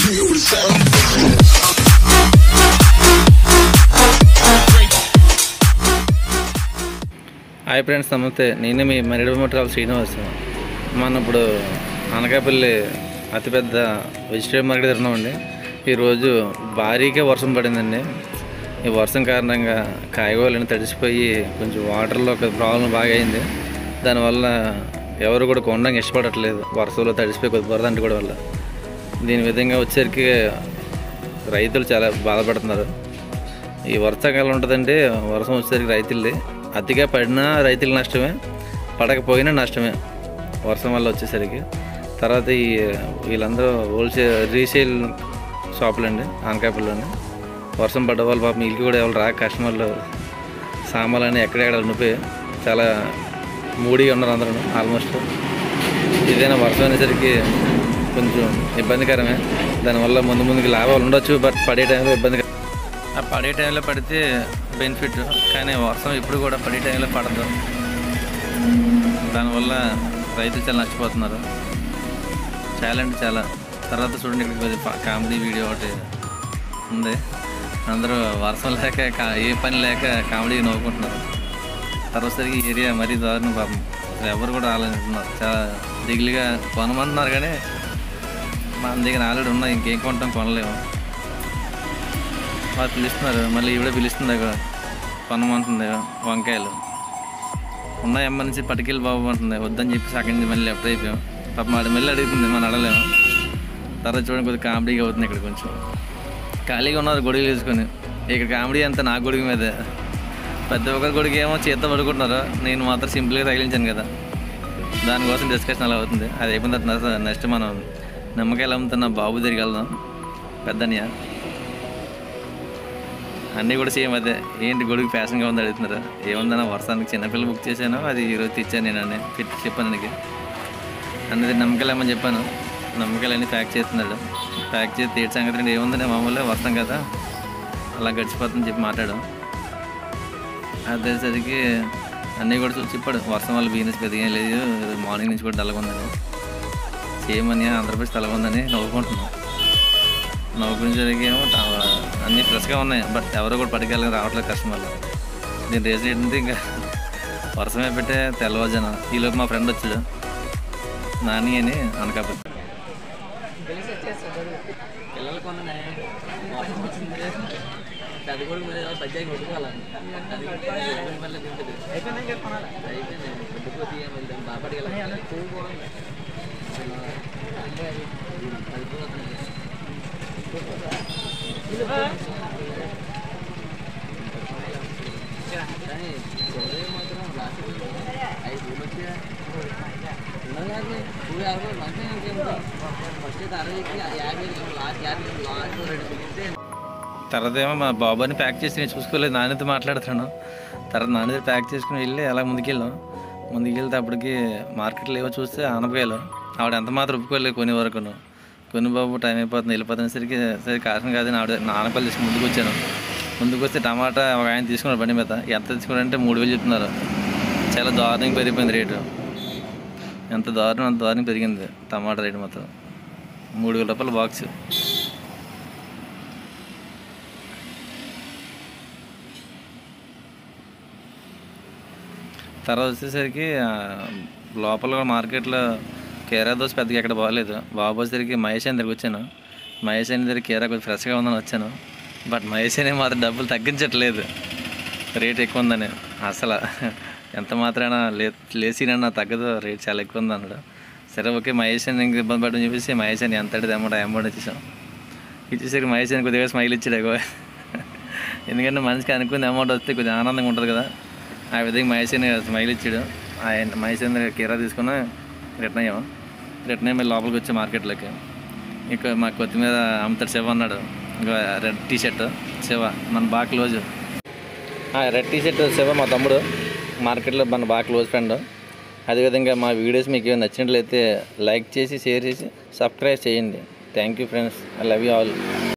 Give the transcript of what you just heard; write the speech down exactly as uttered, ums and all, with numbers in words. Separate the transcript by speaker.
Speaker 1: Hi friends, నమస్తే. నేనే మీ మరిడిమంబ శ్రీను. మనం ఇప్పుడు అనకాపల్లి అతిపెద్ద వెజిటేబుల్ మార్కెట్ తిరుగుతున్నామండి. ఈరోజు భారీగా వర్షం పడిందండి. ఈ వర్షం కారణంగా కాయగూరలు తడిసిపోయి కొంచెం వాటర్లో ఒక ప్రాబ్లం బాగా అయింది. దానివల్ల ఎవరు కూడా కొనడానికి ఇష్టపడట్లేదు. వర్షంలో తడిసిపోయి కొద్ది బురద అంటుకోవడం వల్ల దీని విధంగా వచ్చేసరికి రైతులు చాలా బాధపడుతున్నారు. ఈ వర్షాకాలం ఉంటుందంటే వర్షం వచ్చేసరికి రైతులది అతిగా పడినా రైతులకు నష్టమే, పడకపోయినా నష్టమే వర్షం వల్ల వచ్చేసరికి. తర్వాత ఈ వీళ్ళందరూ హోల్సేల్ రీసేల్ షాపులు అండి అనకాపల్లిలోనే. వర్షం పడ్డ వాళ్ళు పాపం ఇల్లు కూడా ఎవరు రాక కస్టమర్లు సామాన్లు ఎక్కడెక్కడ ఉండిపోయి చాలా మూడీగా ఉన్నారు అందరూ. ఆల్మోస్ట్ ఏదైనా వర్షం అనేసరికి కొంచెం ఇబ్బందికరమే. దానివల్ల ముందు ముందుకు లాభాలు ఉండొచ్చు, బట్ పడే టైంలో ఇబ్బందికరం. ఆ పడే టైంలో పడితే బెనిఫిట్, కానీ వర్షం ఇప్పుడు కూడా పడే టైంలో పడదు. దానివల్ల రైతులు చాలా నష్టపోతున్నారు. చాలా అంటే చాలా. తర్వాత చూడండి, ఇక్కడికి కామెడీ వీడియో ఒకటి ఉంది. అందరూ వర్షం లేక ఏ పని లేక కామెడీ నవ్వుకుంటున్నారు. తర్వాత ఈ ఏరియా మరీ దారుణం పాపం. ఎవరు కూడా రావాలనుకుంటున్నారు. చాలా దిగులుగా కొనమంటున్నారు, కానీ మన దగ్గర ఆల్రెడీ ఉన్నాయి, ఇంకేం కొంటాం, కొనలేము. వాళ్ళు పిలుస్తున్నారు, మళ్ళీ ఈవిడ పిలుస్తుంది, కొనమంటుంది. వంకాయలు ఉన్నాయి అమ్మ నుంచి పట్టుకెళ్ళి బాబు అంటుంది. వద్దని చెప్పి అక్కడి నుంచి మళ్ళీ ఎప్పుడు అయిపోయాం. పాప మాది మళ్ళీ అడుగుతుంది, మనం అడలేము. తర్వాత చూడండి, కొద్దిగా కామెడీగా అవుతుంది. ఇక్కడ కొంచెం ఖాళీగా ఉన్నారు గొడుగులు వేసుకొని. ఇక్కడ కామెడీ అంతా నా గొడుగు మీదే. పెద్ద ఒక్కరి గొడుగు ఏమో చేత్తో పడుకుంటున్నారు, నేను మాత్రం సింపుల్గా తగిలించాను కదా. దానికోసం డిస్కషన్ అలా అవుతుంది. అది అయిపోయిన తర్వాత నెక్స్ట్ మనం నిమ్మకాయలు అమ్ముతున్న బాబు దగ్గరికి వెళ్దాం. పెద్దనియా అన్నీ కూడా సేమ్ అదే. ఏంటి గొడుగు ఫ్యాషన్గా ఉంది అడుగుతున్నారు. ఏముందన్నా వర్షానికి చిన్నపిల్లలు బుక్ చేశాను, అది ఈరోజు తెచ్చాను నేను అని పెట్టి చెప్పాను. నాకు అన్నది నమ్మకాయలు ఏమని చెప్పాను. నమ్మకాయలు అన్నీ ప్యాక్ చేస్తున్నాడు. ప్యాక్ చేసి తేటి సంగతి అంటే ఏముందని మామూలుగా వస్తాం కదా, అలా గడిచిపోతుందని చెప్పి మాట్లాడాం. అదేసరికి అన్నీ కూడా చూసి చెప్పాడు, వర్షం వల్ల బిజినెస్ పెద్దగా లేదు, మార్నింగ్ నుంచి కూడా డల్గా ఉందని. సేమ్ అని ఆంధ్రప్రదేశ్ డల్గా ఉందని నవ్వుకుంటున్నాం. నవ్వుకునేసరికి ఏమో అన్నీ ఫ్రెష్గా ఉన్నాయి, బట్ ఎవరో కూడా పట్టుకెళ్ళి రావట్లేదు కస్టమర్లు. దీని రీజన్ ఏంటంటే ఇంకా వర్షమే పెట్టే తెల్లవారుజాన. ఈలోపు మా ఫ్రెండ్ వచ్చాడు, నాని అని అనకాపల్లి. తర్వాత ఏమో మా బాబాని ప్యాక్ చేసి నేను చూసుకోలేదు, నాన్నతో మాట్లాడుతాను. తర్వాత నాన్నతో ప్యాక్ చేసుకుని వెళ్ళి అలా ముందుకెళ్ళాం. ముందుకు వెళ్తే అప్పటికి మార్కెట్లో ఏవో చూస్తే ఆనపకాయలు. ఆవిడ ఎంత మాత్రం ఒప్పుకోలేదు కొని వరకును. కొన్ని బాబు టైం అయిపోతుంది, వెళ్ళిపోతున్నసరికి సరే కారణం కాదని ఆవిడ ఆనపకాయలు తీసుకుని ముందుకు వచ్చాను. ముందుకు వస్తే టమాటా ఒక ఆయన తీసుకున్నాడు బండి మీద. ఎంత తీసుకున్నారంటే మూడు వేలు చెప్తున్నారు. చాలా దారుణంగా పెరిగిపోయింది రేటు. ఎంత దారుణం అంత దారుణంగా పెరిగింది టమాటా రేటు మొత్తం. మూడు వేల రూపాయల బాక్స్. తర్వాత వచ్చేసరికి లోపల మార్కెట్లో కేరా దోశ పెద్దగా ఎక్కడ బాగలేదు. బాబు వచ్చేసరికి మహేష్ అని దగ్గరికి వచ్చాను. మహేష్ అని దగ్గర కేరా కొంచెం ఫ్రెష్గా ఉందని వచ్చాను. బట్ మహేష్ అని మాత్రం డబ్బులు తగ్గించట్లేదు, రేట్ ఎక్కువ ఉందని. అసలు ఎంత మాత్రమైనా లే లేసినన్నా తగ్గదు, రేట్ చాలా ఎక్కువ ఉంది అన్నాడు. సరే ఓకే, మహేష్ అని ఇంక ఇబ్బంది పడని చెప్పేసి మహేష్ అని ఎంత అడితే అమౌంట్ అమౌంట్ ఇచ్చేసాం. ఇచ్చేసరికి మహేష్ అని కొద్దిగా స్మైల్ ఇచ్చాడు ఎక్కువ. ఎందుకంటే మనిషికి అనుకునే అమౌంట్ వస్తే కొద్దిగా ఆనందంగా ఉంటుంది కదా. ఆ విధంగా మహేష్ అని స్మైల్ ఇచ్చాడు. ఆయన మహేష్ అని కీరా తీసుకుని రిటర్న్ అయ్యాము. రిటర్న్ అయ్యి లోపలికి వచ్చి మార్కెట్లోకి. ఇంకా మా కొత్తిమీర అమ్ముతాడు శివ అన్నాడు. ఇంకా రెడ్ టీ షర్ట్ శివ మన బాగా close. Red T shirt Shiva మా తమ్ముడు, మార్కెట్లో మన బాగా క్లోజ్ ఫ్రెండ్. అదేవిధంగా మా వీడియోస్ మీకు నచ్చినట్లయితే లైక్ చేసి షేర్ చేసి సబ్స్క్రైబ్ చేయండి. Thank you friends, I love you all.